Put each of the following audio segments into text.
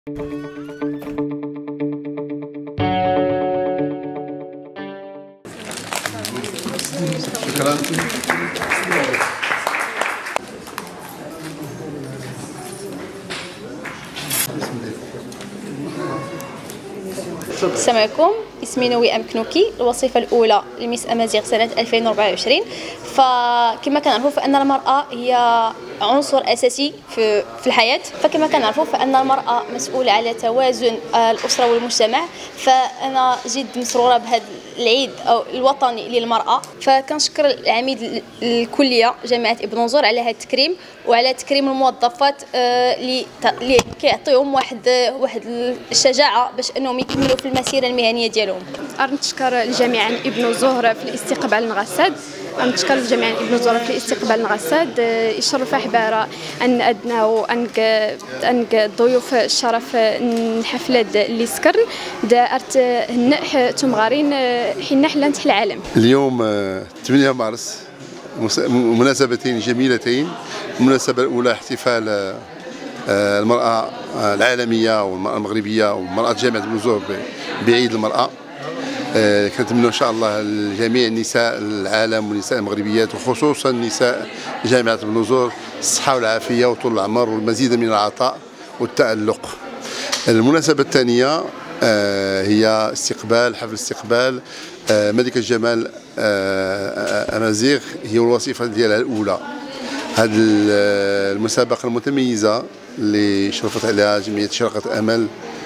شكرا. السلام عليكم، اسمي نوي أمكنوكي، الوظيفة الأولى لميس أمازيغ سنة 2024. فكما كنعرفوا فإن المرأة هي عنصر أساسي في الحياة، فكما كنعرفوا فإن المرأة مسؤولة على توازن الأسرة والمجتمع. فأنا جد مسرورة بهذا العيد أو الوطني للمرأة، فكنشكر العميد الكلية جامعة ابن نزور على هذا التكريم وعلى تكريم الموظفات اللي كيعطيهم واحد الشجاعة باش أنهم يكملوا في المسيرة المهنية ديالهم. نشكر الجامعة ابن زهر في الاستقبال الغساد، نشكر الجامعة ابن زهر في الاستقبال الغساد. يشرف أحبارا أن أدناو أنك ضيوف الشرف الحفلة اللي سكرن دارت هنح تمغارين حين حلنت العالم. اليوم 8 مارس مناسبتين جميلتين. المناسبة الأولى احتفال المرأة العالمية والمرأة المغربية ومرأة جامعة ابن زهر بعيد المرأة. كنتمنى ان شاء الله لجميع نساء العالم والنساء المغربيات وخصوصا نساء جامعة ابن زهر الصحة والعافية وطول العمر والمزيد من العطاء والتألق. المناسبة الثانية هي حفل استقبال ملكة جمال أمازيغ، هي الوظيفة ديالها الأولى. هذه المسابقة المتميزة اللي شرفت عليها جمعية شرقة أمل،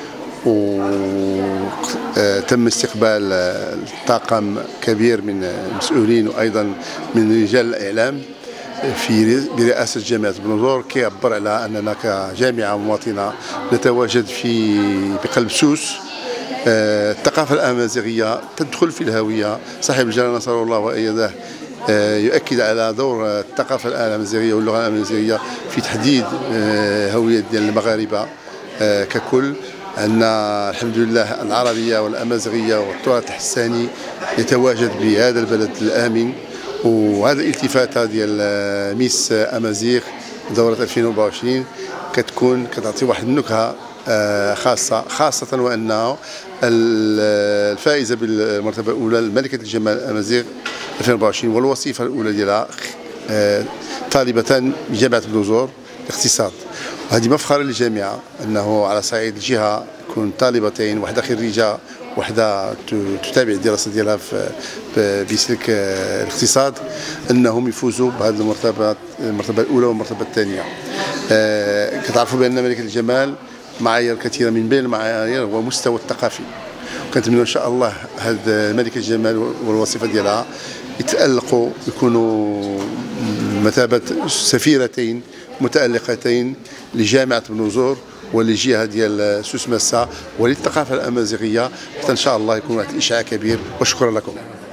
وتم استقبال طاقم كبير من المسؤولين وأيضا من رجال الإعلام برئاسة جامعة ابن زهر، كيعبر على أننا كجامعة مواطنة نتواجد بقلب سوس. الثقافة الأمازيغية تدخل في الهوية. صاحب الجلالة نصر الله وأيده يؤكد على دور الثقافة الأمازيغية واللغة الأمازيغية في تحديد هوية ديال المغاربة ككل. أن الحمد لله العربية والأمازيغية والتراث الحساني يتواجد بهذا البلد الآمن. وهذا الالتفاتة ديال ميس أمازيغ دورة 2024 كتعطي واحد النكهة خاصة وأنه الفائزة بالمرتبة الأولى الملكة الجمال أمازيغ 2024 والوظيفة الأولى ديالها طالبة بجامعة ابن زهر الاقتصاد. وهذه مفخرة للجامعة أنه على صعيد الجهة يكون طالبتين، واحدة خريجة واحدة تتابع الدراسة ديالها بسلك الاقتصاد، أنهم يفوزوا بهذه المرتبة الأولى والمرتبة الثانية. كتعرفوا بأن ملكة الجمال معايير كثيرة، من بين المعايير هو مستوى الثقافي. كنتمنى إن شاء الله هذه ملكة الجمال والوظيفة ديالها يتألقوا، يكونوا مثابة سفيرتين متألقتين لجامعة ابن زهر وللجهة ديال سوس مسا وللثقافة الأمازيغية، حتى إن شاء الله يكون واحد الإشعاع كبير. وشكرا لكم.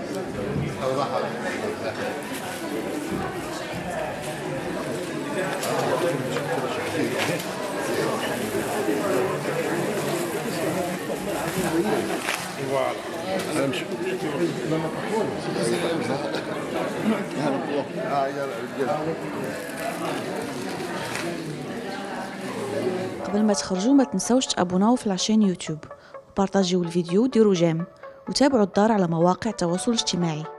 قبل ما تخرجوا ما تنسوش تابوناو في العشان يوتيوب وبارطاجيو الفيديو وديروا جيم وتابعوا الدار على مواقع التواصل الاجتماعي.